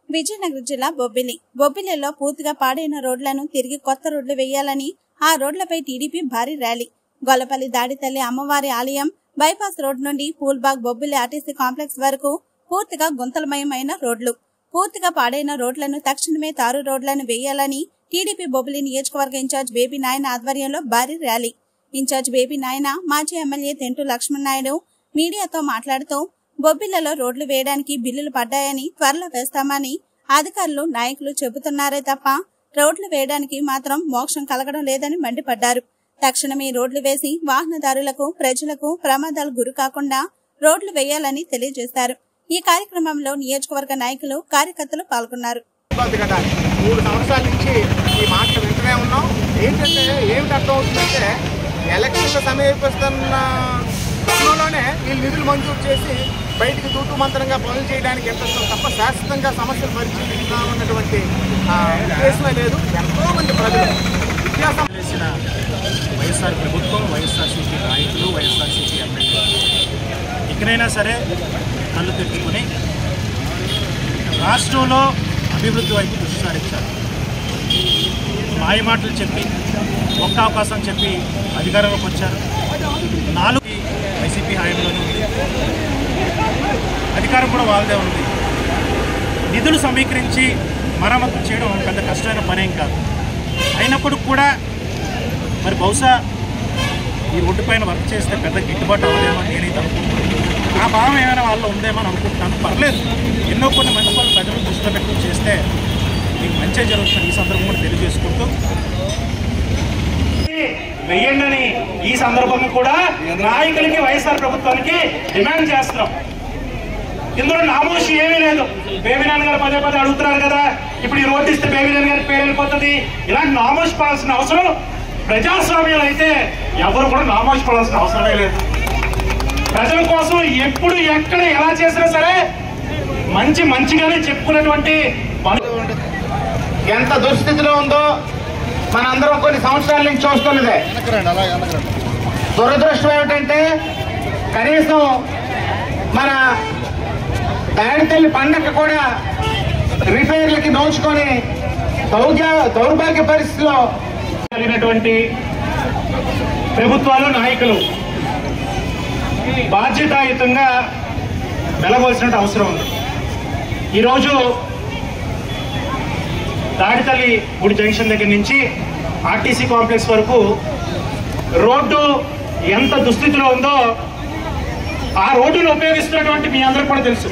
విజయనగరం జిల్లా బొబ్బిలిలో పూర్తిగా పాడైన రోడ్లను తిరిగి కొత్త రోడ్లు వేయాలని ఆ రోడ్లపై టీడీపీ భారీ ర్యాలీ. గొల్లపల్లి దాడితల్లి అమ్మవారి ఆలయం బైపాస్ రోడ్ నుండి పూల్బాగ్ బొబ్బిలి ఆర్టీసీ కాంప్లెక్స్ వరకు పూర్తిగా గుంతలమయమైన రోడ్లు. పూర్తిగా పాడైన రోడ్లను తక్షణమే తారు రోడ్లను వేయాలని టీడీపీ బొబ్బిలి నియోజకవర్గ ఇన్ఛార్జ్ బేబీ నాయన ఆధ్వర్యంలో భారీ ర్యాలీ. ఇన్ఛార్జ్ బేబీ నాయన మాజీ ఎమ్మెల్యే తెంటు లక్ష్మణ్ నాయుడు మీడియాతో మాట్లాడుతూ బొబ్బిళ్లలో రోడ్లు వేయడానికి బిల్లులు పడ్డాయని త్వరలో వేస్తామని అధికారులు నాయకులు చెబుతున్నారే తప్ప రోడ్లు వేయడానికి మాత్రం మోక్షం కలగడం లేదని మండిపడ్డారు. తక్షణమే రోడ్లు వేసి వాహనదారులకు ప్రజలకు ప్రమాదాలు గురి కాకుండా రోడ్లు వేయాలని తెలియజేశారు. ఈ కార్యక్రమంలో నియోజకవర్గ నాయకులు కార్యకర్తలు పాల్గొన్నారు. 3 సంవత్సరాల నుంచి ఈ మాట వింటూనే ఉన్నాం. ఏమిటి అర్థం అవుతుందంటే ఎలక్షన్లు సమీపిస్తున్న తరుణంలోనే వీళ్ళు నిధులు మంజూరు చేసి బయటికి తూటు మంత్రంగా పనులు చేయడానికి ఎంత తప్ప శాశ్వతంగా సమస్యలు పరిశీలిస్తా ఉన్నటువంటి ఉద్దేశమే లేదు. ఎంతో మంది ప్రజలు విద్యాసం చేసిన వైఎస్ఆర్ ప్రభుత్వం, వైఎస్ఆర్సీపీ నాయకులు, వైఎస్ఆర్సీపీ ఎమ్మెల్యే ఇకనైనా సరే కళ్ళు తెచ్చుకొని రాష్ట్రంలో అభివృద్ధి వైపు దృష్టి సారించారు. మాయ మాటలు చెప్పి ఒక్క అవకాశం చెప్పి అధికారంలోకి వచ్చారు. 4 వైసీపీ హయాంలోనే ఉంది, అధికారం కూడా వాళ్ళదే ఉంది. నిధులు సమీకరించి మరమ్మతు చేయడం పెద్ద కష్టమైన పనేం కాదు. అయినప్పుడు కూడా మరి బహుశా ఈ రోడ్డు పైన వర్క్ చేస్తే పెద్ద గిట్టుబాటు అవ్వదేమో నేనైతే అనుకుంటున్నాను. ఆ భావం ఏమైనా వాళ్ళు ఉందేమో అని అనుకుంటున్నాను. పర్లేదు, ఎన్నో కొన్ని మంచి వాళ్ళు ప్రజలు దృష్టిలో పెట్టుకుని చేస్తే మీకు మంచిగా జరుగుతుంది. ఈ సందర్భం కూడా తెలియజేసుకుంటూ వెయ్యండి ఈ సందర్భంగా కూడా నాయకులకి, వైఎస్ఆర్ ప్రభుత్వానికి డిమాండ్ చేస్తున్నాం. ఇందులో నామోషి ఏమీ లేదు. బేబీ నాన్న గారు పదే అడుగుతున్నారు కదా, ఇప్పుడు ఈ రోడ్డు ఇస్తే బేబీ నాన్న గారి పేరు వెళ్ళిపోతుంది. ఇలాంటి నామోషి పడాల్సిన అవసరం ప్రజాస్వామ్యం అయితే ఎవరు కూడా నామోషి పడాల్సిన అవసరమే లేదు. ప్రజల కోసం ఎప్పుడు ఎక్కడ ఎలా చేసినా సరే మంచిగానే చెప్పుకున్నటువంటి ఎంత దుస్థితిలో ఉందో మనందరం కొన్ని సంవత్సరాల నుంచి చూస్తున్నదే. దురదృష్టం ఏమిటంటే కనీసం మన దాడితల్లి పండగ కూడా రిపేర్లకి నోచుకొని దౌర్భాగ్య పరిస్థితిలో కలిగినటువంటి ప్రభుత్వాలు, నాయకులు బాధ్యతాయుతంగా వెళ్లవలసిన అవసరం ఉంది. ఈరోజు దాడితల్లి గుడి జంక్షన్ దగ్గర నుంచి ఆర్టీసీ కాంప్లెక్స్ వరకు రోడ్డు ఎంత దుస్థితిలో ఉందో ఆ రోడ్డును ఉపయోగిస్తున్నటువంటి మీ అందరూ కూడా తెలుసు.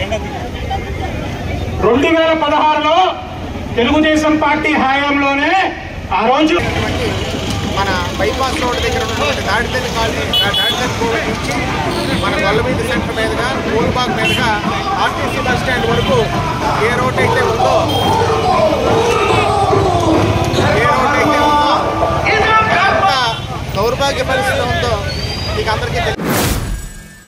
2016లో తెలుగుదేశం పార్టీ హయాంలోనే ఆ రోజు మన బైపాస్ రోడ్ దగ్గర ఉన్నటువంటి దాడితల్లి నుంచి మన గొల్లమీది సెంటర్ మీదుగా పూల్బాగ్ మీదుగా ఆర్టీసీ బస్ స్టాండ్ వరకు ఏ రోడ్ అయితే ఉందో